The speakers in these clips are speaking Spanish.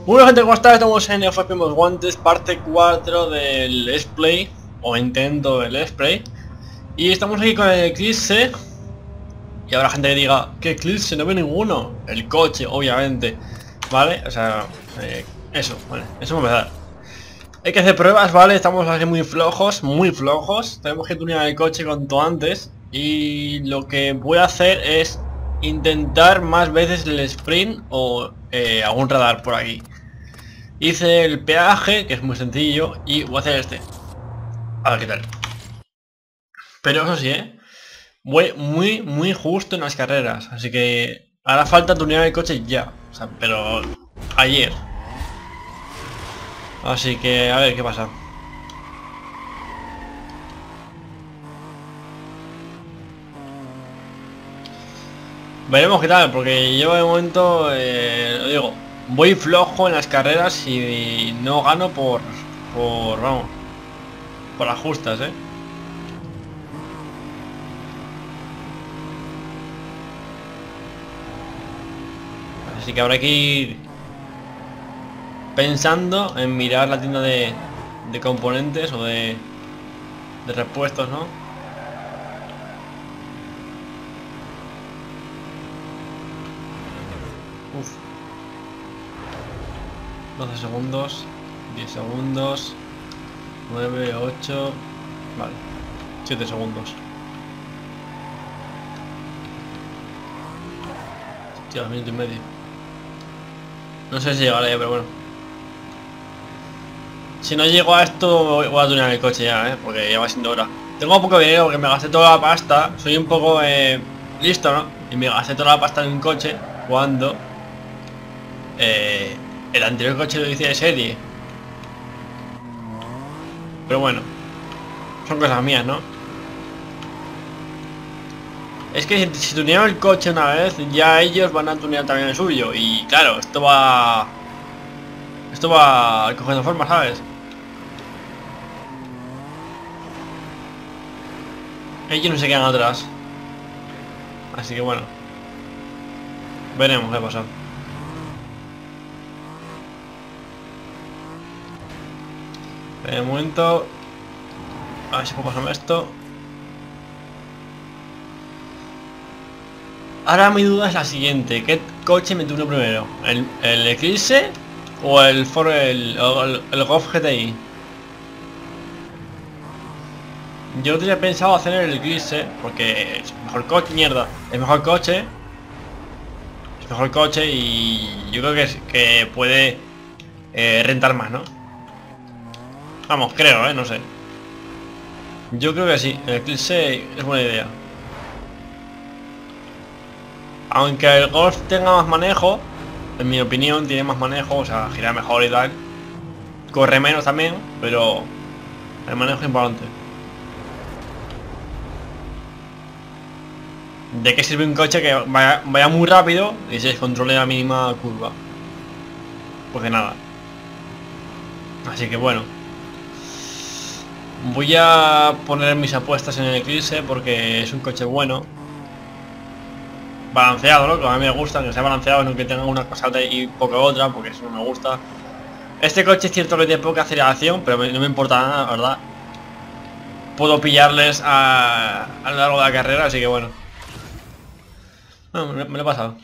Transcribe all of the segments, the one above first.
Bueno gente, ¿cómo estáis? Estamos en FP Guantes, parte 4 del Let's Play, o intento del Let's Play. Y estamos aquí con el Eclipse. Y habrá gente que diga, ¿qué Eclipse? No veo ninguno. El coche, obviamente. ¿Vale? O sea, eso, vale, eso me va a dar. Hay que hacer pruebas, ¿vale? Estamos así muy flojos, muy flojos. Tenemos que tunear el coche cuanto antes. Y lo que voy a hacer es intentar más veces el sprint o algún radar por aquí. Hice el peaje, que es muy sencillo, y voy a hacer este. A ver qué tal. Pero eso sí, voy muy justo en las carreras. Así que hará falta tunear el coche ya. O sea, pero ayer. Así que a ver qué pasa. Veremos qué tal, porque yo de momento, lo digo, voy flojo en las carreras y no gano vamos, por las justas, Así que habrá que ir pensando en mirar la tienda de componentes o de repuestos, ¿no? Uf. 12 segundos, 10 segundos, 9, 8, vale, 7 segundos. Hostia, 2 minutos y medio. No sé si llegaré, pero bueno. Si no llego a esto, voy a tunear el coche ya, porque ya va siendo hora. Tengo poco dinero porque me gasté toda la pasta. Soy un poco listo, ¿no? Y me gasté toda la pasta en un coche cuando el anterior coche lo hice de serie. Pero bueno, son cosas mías, ¿no? Es que si tunearon el coche una vez, ya ellos van a tunear también el suyo. Y claro, esto va cogiendo forma, ¿sabes? Ellos no se quedan atrás. Así que bueno, veremos qué pasa. De momento, a ver si puedo pasarme esto. Ahora mi duda es la siguiente: ¿qué coche me tuneo primero? ¿El Eclipse o el Golf GTI? Yo tenía pensado hacer el Eclipse porque es mejor coche, mierda, es mejor coche. Es mejor coche y yo creo que puede rentar más, ¿no? Vamos, creo, no sé. Yo creo que sí, el Eclipse es buena idea. Aunque el Golf tenga más manejo, en mi opinión tiene más manejo, o sea, gira mejor y tal. Corre menos también, pero el manejo es importante. ¿De qué sirve un coche que vaya muy rápido y se descontrole la mínima curva? Pues de nada. Así que bueno. Voy a poner mis apuestas en el Eclipse porque es un coche bueno. Balanceado, ¿no? Que a mí me gusta, que sea balanceado, no que tenga una cosa y poca otra, porque eso no me gusta. Este coche es cierto que tiene poca aceleración, pero no me importa nada, la verdad. Puedo pillarles a lo largo de la carrera, así que bueno. No, me lo he pasado.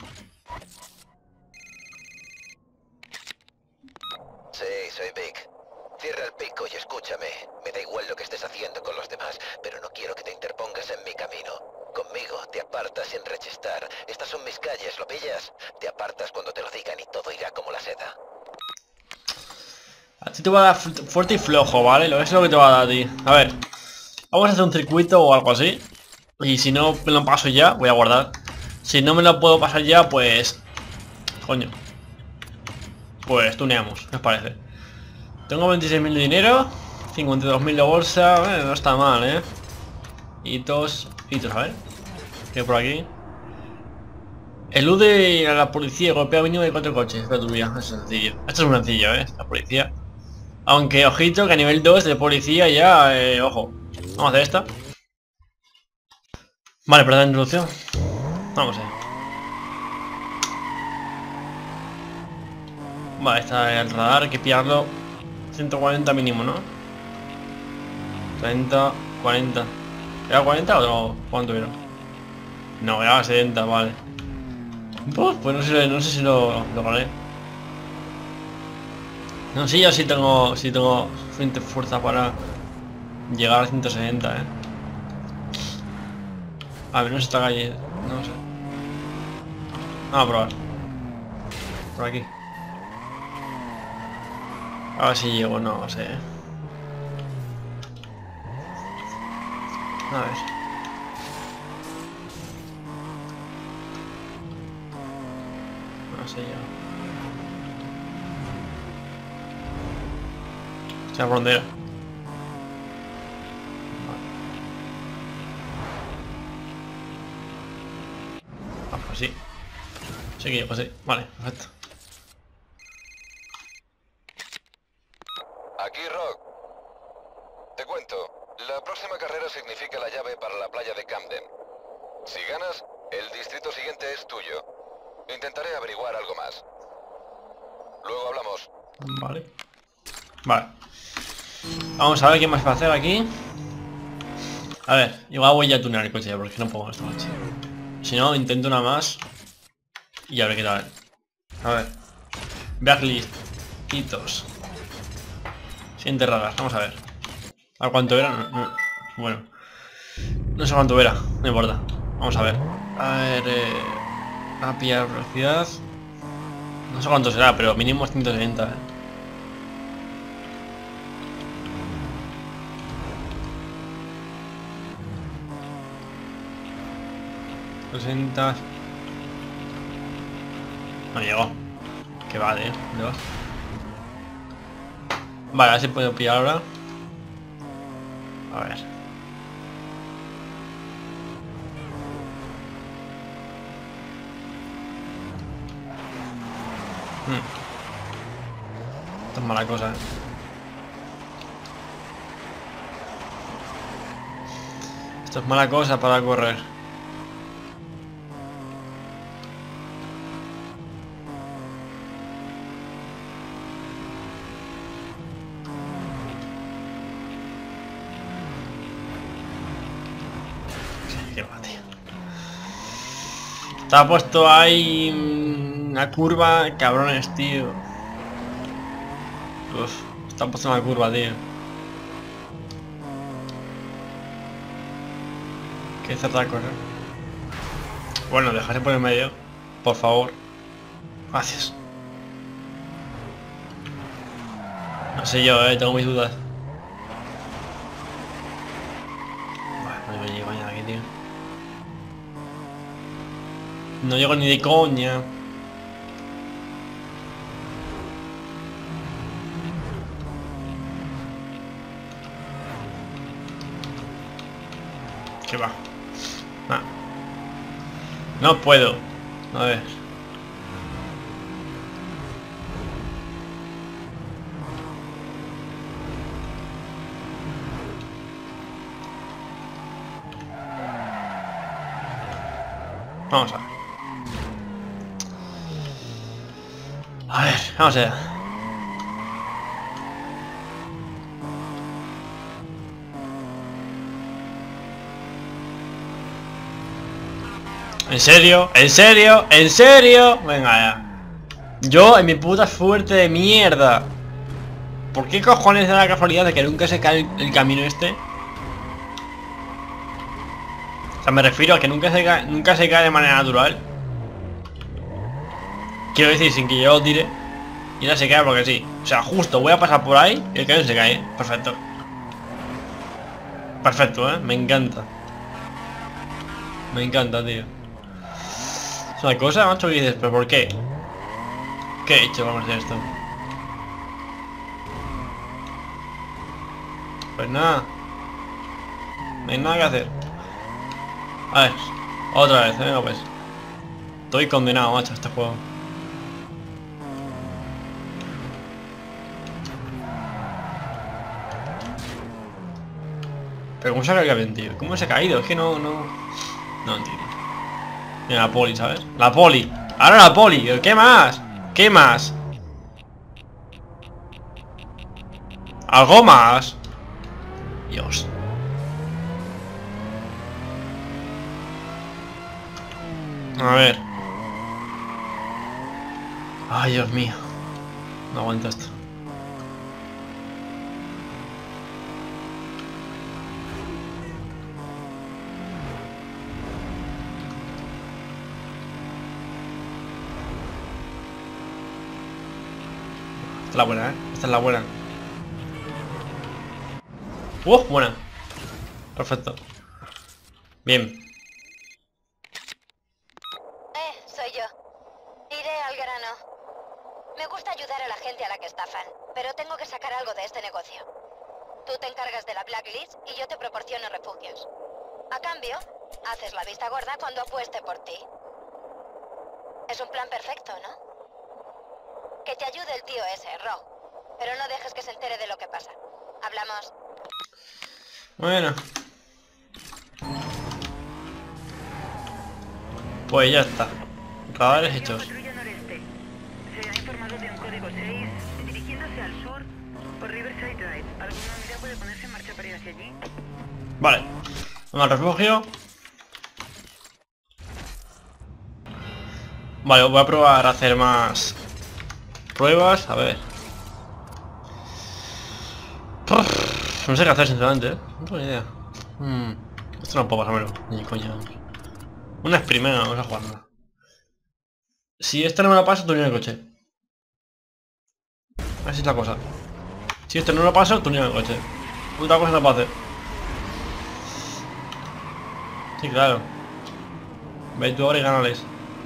Sí, soy Vic. Cierra el pico y escúchame. Me da igual lo que estés haciendo con los demás, pero no quiero que te interpongas en mi camino. Conmigo te apartas sin rechistar. Estas son mis calles, ¿lo pillas? Te apartas cuando te lo digan y todo irá como la seda. A ti te va a dar fuerte y flojo, ¿vale? Eso es lo que te va a dar a ti. A ver, vamos a hacer un circuito o algo así. Y si no me lo paso ya, voy a guardar. Si no me lo puedo pasar ya, pues... Coño. Pues tuneamos, ¿qué os parece? Tengo 26.000 de dinero, 52.000 de bolsa, no está mal, hitos, a ver. ¿Qué hay por aquí? Elude a la policía, golpea mínimo de 4 coches. Espera tu vida, esto es sencillo. Esto es muy sencillo, la policía. Aunque, ojito, que a nivel 2 de policía ya, ojo. Vamos a hacer esta. Vale, perdón, introducción. Vamos a ver. Vale, está el radar, hay que pillarlo. 140 mínimo, ¿no? 30, 40. ¿Era 40 o no? ¿Cuánto era? No, era 70, vale. Pues no sé si lo gané. No, sí, yo sí tengo suficiente fuerza para llegar a 170, A ver, no sé esta calle, no sé. Vamos a probar. Por aquí. A ver si llego, no sé. A ver. No sé yo. Esa frontera. Ah, pues sí. Sí que llego, sí. Vale, perfecto. Aquí, Rock. Te cuento. La próxima carrera significa la llave para la playa de Camden. Si ganas, el distrito siguiente es tuyo. Intentaré averiguar algo más. Luego hablamos. Vale. Vale. Vamos a ver qué más va a hacer aquí. A ver, igual voy a tunear el coche ya porque no puedo esta noche. Si no, intento una más. Y a ver qué tal. A ver. Blacklist. Hitos. Siguientes raras, vamos a ver. ¿A cuánto era? Bueno. No sé cuánto era, no importa. Vamos a ver. A ver, a pillar velocidad. No sé cuánto será, pero mínimo 170, ...60... No llegó. Que vale, ¿dónde vas? Vale, a ver si puedo pillar ahora. A ver. Esto es mala cosa, Esto es mala cosa para correr. Qué va, tío. Está puesto ahí una curva, cabrones, tío. Uf, está puesto una curva, tío. Qué cerda correr. Bueno, dejaré por el medio, por favor. Gracias. No sé yo, tengo mis dudas. Bueno, no llego ya aquí, tío. No llego ni de coña. ¿Qué va? Ah. No puedo. A ver. Vamos a ver. A ver, vamos allá. ¿En serio? ¿En serio? ¿En serio? Venga ya. Yo en mi puta suerte de mierda. ¿Por qué cojones da la casualidad de que nunca se cae el camino este? O sea, me refiero a que nunca se cae de manera natural. Quiero decir, sin que yo lo tire. Y no se cae porque sí. O sea, justo voy a pasar por ahí y el camión se cae. Perfecto. Perfecto, me encanta. Me encanta, tío. Es una cosa, macho, que dices, ¿pero por qué? ¿Qué he hecho? Vamos a hacer esto. Pues nada. No hay nada que hacer. A ver, otra vez, venga pues. Estoy condenado, macho, a este juego. Pero ¿cómo se ha caído el tío? ¿Cómo se ha caído? Es que no entiendo. Mira, la poli, ¿sabes? La poli. Ahora la poli. ¿Qué más? ¿Qué más? ¡Algo más! Dios. A ver. Ay, Dios mío. No aguanto esto. Esta es la buena, ¿eh? Esta es la buena. Buena. Perfecto. Bien. Soy yo. Iré al grano. Me gusta ayudar a la gente a la que estafan, pero tengo que sacar algo de este negocio. Tú te encargas de la blacklist y yo te proporciono refugios. A cambio, haces la vista gorda cuando apueste por ti. Es un plan perfecto, ¿no? Que te ayude el tío ese, Ro. Pero no dejes que se entere de lo que pasa. Hablamos. Bueno. Pues ya está. Radares hechos. Patrulla noreste. Se ha informado de un código 6 dirigiéndose al sur por Riverside Drive. ¿Alguna unidad puede ponerse en marcha para ir hacia allí? Vale. Vamos al refugio. Vale, voy a probar a hacer más pruebas. A ver. No sé qué hacer sinceramente, ¿eh? No tengo ni idea. Esto no puedo pasármelo. Ni coña. Una es primera, vamos a jugarla. Si este no me lo pasa, tú ni el coche. Así es la cosa. Si este no me lo pasa, tú ni el coche. Otra cosa no puedo hacer. Sí, claro. Ve tú ahora y gánales.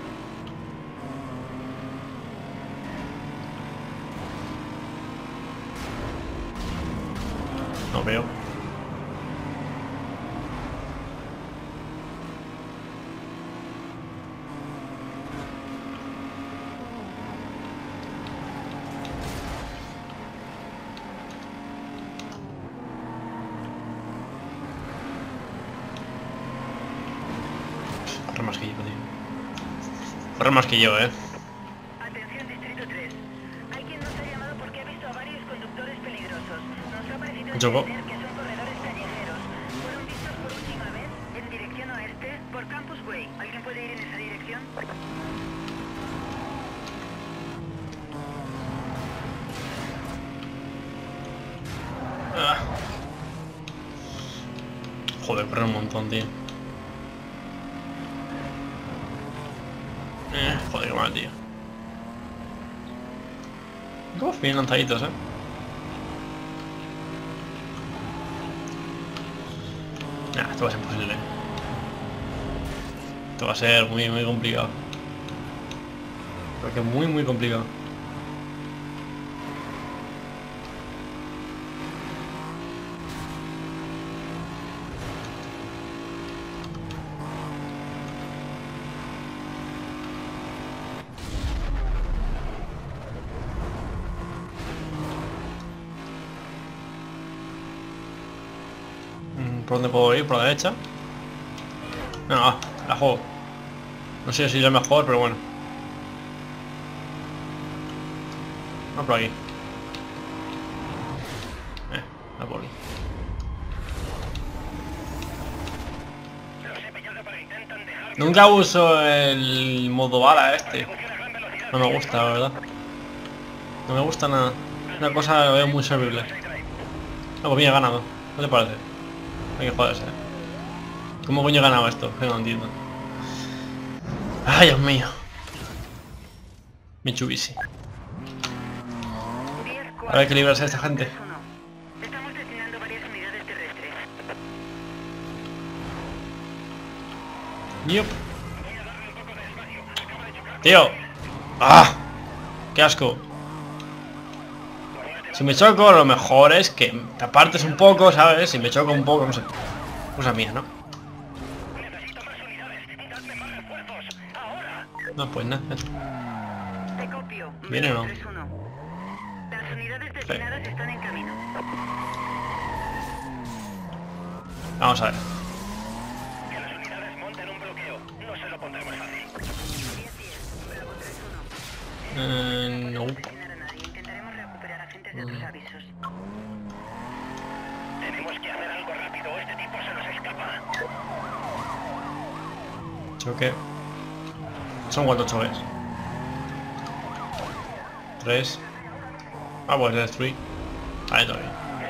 No veo. Corre más que yo, tío. Corre más que yo, Atención, Distrito 3. Hay quien nos ha llamado porque ha visto a varios conductores peligrosos. Nos ha parecido Choco. entender que son corredores callejeros. Fueron vistos por última vez en dirección oeste por Campus Way. ¿Alguien puede ir en esa dirección? Joder, corre un montón, tío. Joder, qué mal, tío. Todos bien lanzaditos, Nah, esto va a ser imposible. Esto va a ser muy, muy complicado. Porque muy, muy complicado. ¿Por dónde puedo ir? ¿Por la derecha? No, la juego. No sé si es la mejor, pero bueno. No, por aquí. No por aquí. Nunca uso el modo bala este. No me gusta, la verdad. No me gusta nada. Una cosa la veo muy servible. No, pues mira, he ganado. ¿No te parece? Hay que joderse. ¿Cómo coño he ganado esto? Que no entiendo. Ay, Dios mío. Mitsubishi. Ahora hay que librarse de esta gente. Estamos destinando varias unidades terrestres. Yup. Tío. ¡Ah! ¡Qué asco! Si me choco, lo mejor es que te apartes un poco, ¿sabes? Si me choco un poco, no sé. Cosa mía, ¿no? No, pues nada. Te copio. ¿Viene o no? 3-1. Las unidades destinadas están en camino. Vamos a ver. Que las unidades monten un bloqueo. No se lo pondremos fácil. 10-10. Bravo 3-1. No. No asesinar a nadie. Intentaremos recuperar agentes de otros avisos. Choque. ¿Son cuántos choques? 3. Ah, pues destruir. Ahí todavía.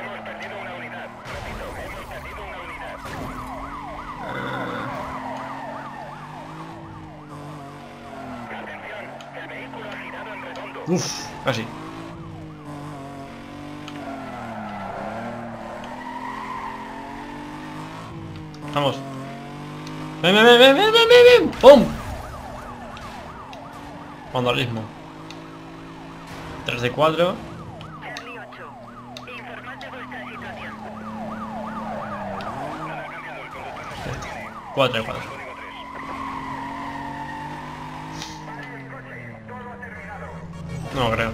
Uff, casi. Vamos. Ven, ven, ven, ven, ven, ven, ven. ¡Pum! Vandalismo. 3 de 4. Charlie 8. Informad de vuestra situación. 4 de 4. No creo.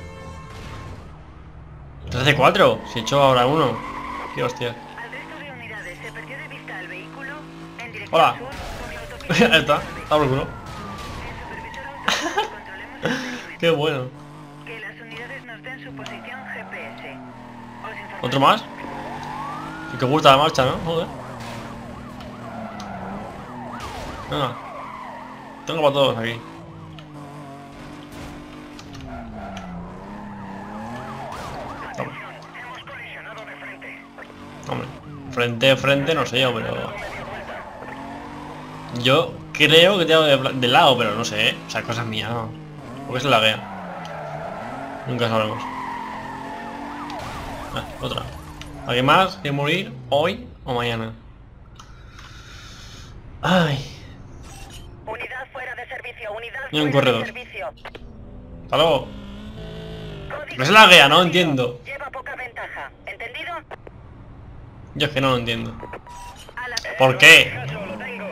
3 de 4. Si he hecho ahora uno. Qué hostia. Al resto de unidades se perdió de vista el vehículo en dirección Hola. sur por la autopista. Ahí está. Está por culo. El supervisor autorizó que controlemos el perímetro. Qué bueno. Que las unidades nos den su posición GPS. Os informaré. ¿Otro más? Sí que gusta la marcha, ¿no? Joder. Venga. Tengo para todos aquí. Toma. Hombre, frente a frente no sé yo, pero... Yo creo que tengo de lado, pero no sé, ¿eh? O sea, cosas mías, ¿no? Porque se laguea. Nunca sabremos. Ah, otra. ¿Alguien más quiere morir hoy o mañana? Ay. Unidad fuera de servicio, unidad Y un fuera corredor. de servicio. Hasta luego. Código Que se laguea, no entiendo. Lleva poca ventaja, ¿entendido? Yo es que no lo entiendo. A la... ¿Por qué? Lo tengo.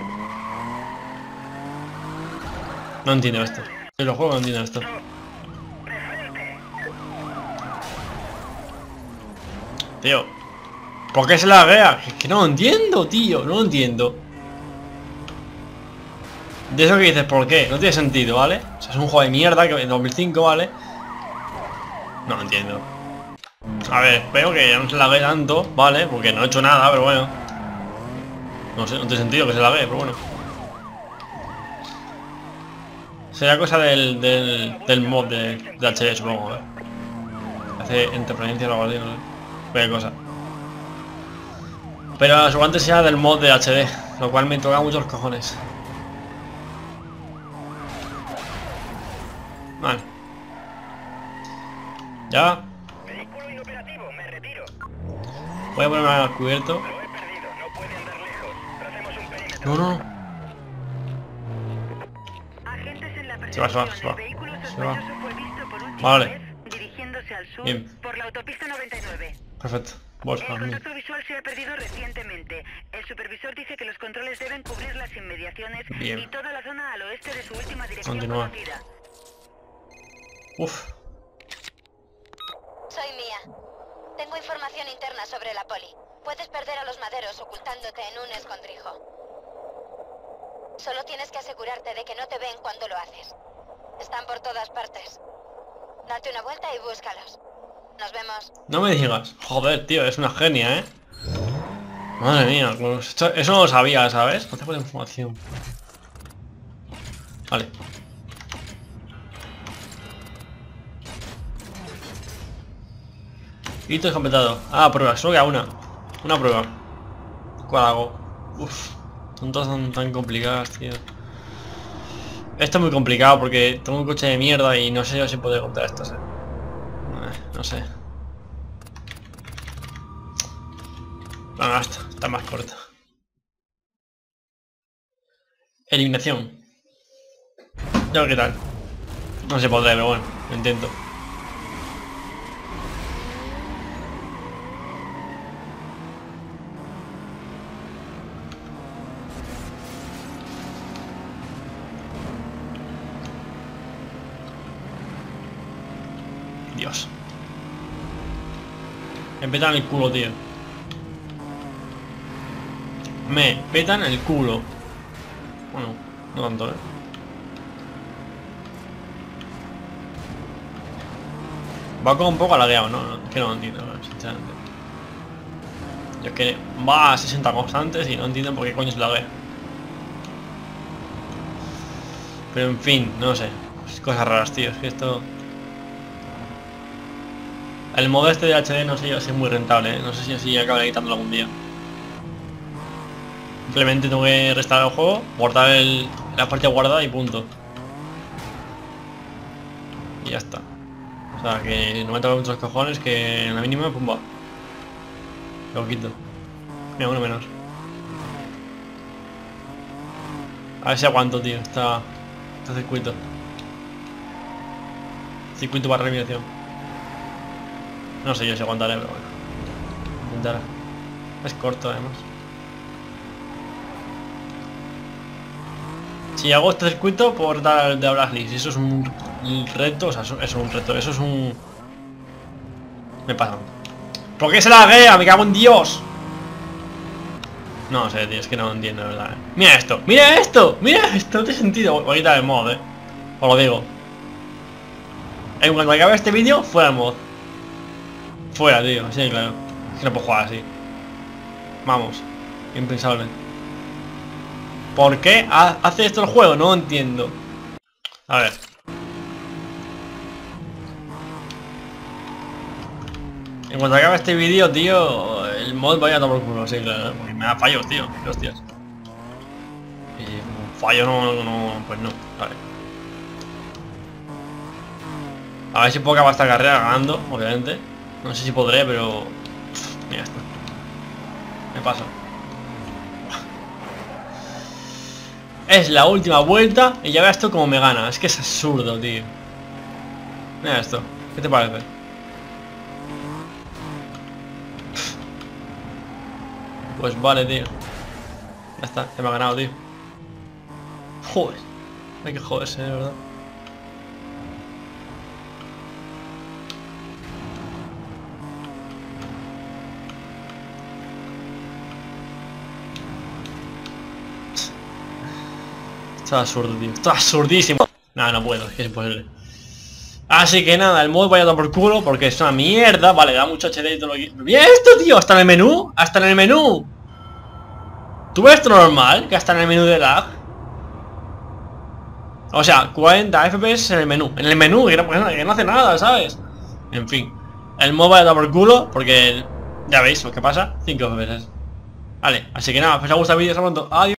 No entiendo esto. En los juegos no entiendo esto. Tío. ¿Por qué se laguea? Es que no lo entiendo, tío. No lo entiendo. De eso que dices, ¿por qué? No tiene sentido, ¿vale? O sea, es un juego de mierda que en 2005, ¿vale? No lo entiendo. A ver, espero que ya no se lague tanto, ¿vale? Porque no he hecho nada, pero bueno. No sé, no tiene sentido que se lague, pero bueno. Será cosa del mod de HD, supongo, ¿eh? Hace interferencia o algo así, no sé. Cualquier cosa. Pero seguramente sea del mod de HD, lo cual me toca muchos cojones. Vale. Ya. Vehículo inoperativo, me retiro. Voy a ponerme al cubierto. Lo he perdido, no puede andar lejos. Tracemos un perímetro. No, no. Agentes en la Se va, se va, persecución. se va. El vehículo Se va. sospechoso fue visto por última Vale. vez dirigiéndose al sur Bien. por la autopista 99. Perfecto. Vos, El contacto visual se ha perdido recientemente. El supervisor dice que los controles deben cubrir las inmediaciones Bien. y toda la zona al oeste de su última dirección Continúa. conocida. Uf. Soy Mia. Tengo información interna sobre la poli. Puedes perder a los maderos ocultándote en un escondrijo. Solo tienes que asegurarte de que no te ven cuando lo haces. Están por todas partes. Date una vuelta y búscalos. Nos vemos. No me digas. Joder, tío, es una genia, ¿eh? Madre mía, pues eso no lo sabía, ¿sabes? No te puedo información. Vale. Hito completado. Ah, prueba, solo queda una. Una prueba. ¿Cuál hago? Uf. Son todas tan complicadas, tío. Esto es muy complicado porque tengo un coche de mierda y no sé yo si puedo contar esto, ¿eh? No sé. Bueno, está más corto. Eliminación. Ya qué tal. No se podrá, pero bueno, lo intento. Dios. Me petan el culo, tío. Me petan el culo. Bueno, no tanto, ¿eh? Va como un poco lagueado, ¿no? Es que no lo entiendo, sinceramente. Yo es que va a 60 constantes y no entiendo por qué coño se laguea. Pero en fin, no sé. Cosas raras, tío. Es que esto... El modo este de HD no sé yo si es muy rentable, ¿eh? No sé si así acabaré quitándolo algún día. Simplemente tengo que restaurar el juego, guardar la partida guardada y punto. Y ya está. O sea que no me toca muchos cojones, que en la mínima, pumba. Lo quito. Mira, uno menos. A ver si aguanto, tío, este circuito. Circuito para eliminación. No sé yo si aguantaré, pero bueno. Intentaré. Es corto además. Si hago este circuito por dar de Blacklist, eso es un reto, o sea, eso es un reto, eso es un... Me pasa. ¿Por qué se la laguea? ¡Me cago en Dios! No sé, tío, es que no entiendo, de verdad. Mira esto, mira esto, mira esto, no tiene sentido. Voy a quitar el mod, os lo digo. En cuanto acabe este vídeo, fuera el mod. Fuera, tío, sí, claro. Es que no puedo jugar así. Vamos, impensable. ¿Por qué hace esto el juego? No entiendo. A ver. En cuanto acabe este vídeo, tío, el mod vaya a tomar por culo, sí, claro. Porque me da fallos, tío. Hostias. Y un fallo no, pues no. Vale. A ver si puedo acabar esta carrera ganando, obviamente. No sé si podré, pero... Mira esto. Me paso. Es la última vuelta y ya veas esto como me gana. Es que es absurdo, tío. Mira esto. ¿Qué te parece? Pues vale, tío. Ya está, se me ha ganado, tío. Joder. Hay que joderse, de verdad. Esto es absurdo, tío. Esto es absurdísimo. Nada, no puedo, es que es imposible. Así que nada, el mod vaya a dar por culo porque es una mierda. Vale, da mucho HD y todo lo que... ¡Mira esto, tío! ¡Hasta en el menú! ¡Hasta en el menú! ¿Tú ves esto normal? Que hasta en el menú de lag. O sea, 40 FPS en el menú. En el menú, que no hace nada, ¿sabes? En fin. El mod vaya a dar por culo porque... Ya veis lo que pasa. 5 FPS. Vale, así que nada, pues si os ha gustado el vídeo, hasta pronto. Adiós.